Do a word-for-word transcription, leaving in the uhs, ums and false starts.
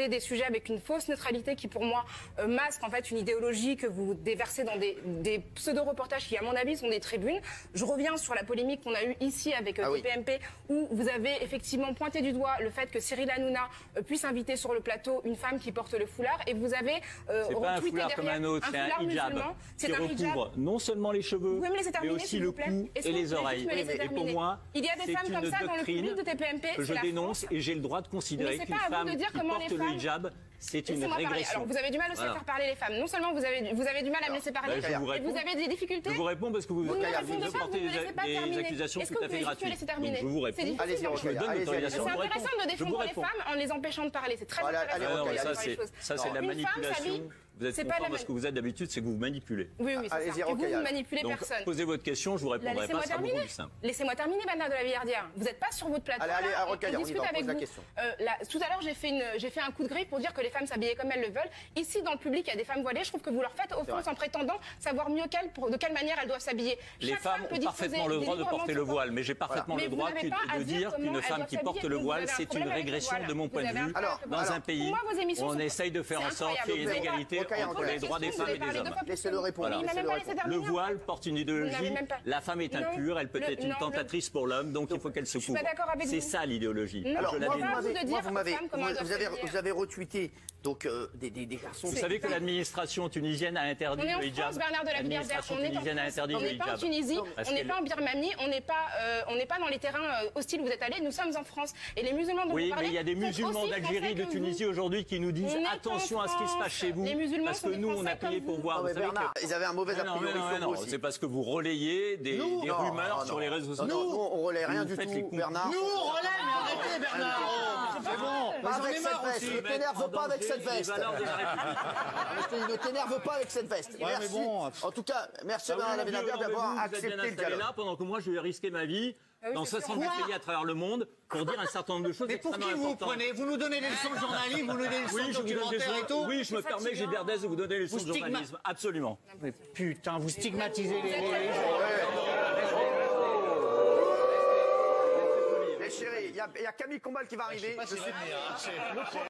aborder des sujets avec une fausse neutralité qui, pour moi, euh, masque en fait une idéologie que vous déversez dans des, des pseudo-reportages qui, à mon avis, sont des tribunes. Je reviens sur la polémique qu'on a eue ici avec euh, ah T P M P, oui. où vous avez effectivement pointé du doigt le fait que Cyril Hanouna euh, puisse inviter sur le plateau une femme qui porte le foulard, et vous avez euh, c'est pas un foulard comme un autre, c'est un hijab qui recouvre non seulement les cheveux, mais aussi le cou et les oreilles. Et pour moi, il y a des femmes comme ça dans le public de T P M P que je dénonce, et j'ai le droit de considérer qu'une femme qui porte le hijab, c'est une régression. Alors vous avez du mal aussi à faire parler les femmes. Non seulement vous avez vous avez du mal à me laisser parler, et vous avez des difficultés. Je vous réponds parce que vous me portez des accusations tout à fait gratuites. Donc je vous réponds. Allez-y, je me donne l'autorisation de répondre. C'est intéressant de défendre les femmes en les empêchant de parler. C'est très intéressant. Ça c'est de la manipulation. Vous êtes content de ce que vous êtes d'habitude, c'est que vous manipulez. Oui, oui, c'est ça. Et vous ne manipulez personne. Posez votre question, je vous répondrai pas, ça sera beaucoup plus simple. Laissez-moi terminer, Bernard de la Villardière. Vous n'êtes pas sur votre plateau. Allez, allez, Rocaille, on y va, pose la question. Tout à l'heure, j'ai fait, une, j'ai fait un coup de griffe pour dire que les femmes s'habillaient comme elles le veulent. Ici, dans le public, il y a des femmes voilées. Je trouve que vous leur faites offense en prétendant savoir mieux qu'elles, de quelle manière elles doivent s'habiller. Les femmes ont parfaitement le droit de porter le voile, mais j'ai parfaitement le droit de dire qu'une femme qui porte le voile, c'est une régression de mon point de vue dans un pays où on essaye de faire en sorte qu'il y ait une égalité entre les droits des femmes et des hommes. Laissez-le répondre. Le voile porte une idéologie. La femme est impure, elle peut être une tentatrice pour l'homme, donc il faut qu'elle se couvre. C'est ça l'idéologie. Alors, moi, vous avez retweeté donc des garçons. Vous savez que l'administration tunisienne a interdit le hijab. L'administration tunisienne a interdit le hijab. On n'est pas en Tunisie, on n'est pas en Birmanie, on n'est pas, on n'est pas dans les terrains hostiles où vous êtes allés. Nous sommes en France et les musulmans dont vous parlez. Oui, mais il y a des musulmans d'Algérie, de Tunisie aujourd'hui qui nous disent attention à ce qui se passe chez vous, parce que nous on a payé pour voir. Vous savez que ils avaient un mauvais a priori sur vous aussi. C'est parce que vous relayez des rumeurs sur les réseaux sociaux. Nous, on relaie rien du tout, Bernard. Nous, on relaie, mais arrêtez, Bernard. C'est bon. Pas avec cette veste. Ne t'énerve pas avec cette veste. Ne t'énerve pas avec cette veste. Merci. En tout cas, merci Bernard Lavillardière d'avoir accepté le dialogue. Là, pendant que moi, je vais risquer ma vie dans soixante-dix pays à travers le monde pour dire un certain nombre de choses. Mais pour qui vous prenez? Vous nous donnez des leçons de journalisme, vous nous donnez des leçons de documentaire et tout? Oui, je me permets, Gilbert Dez, de vous donner des leçons de journalisme. Absolument. Mais putain, vous stigmatisez les gens. Les chéris, il y a Camille Combal qui va arriver.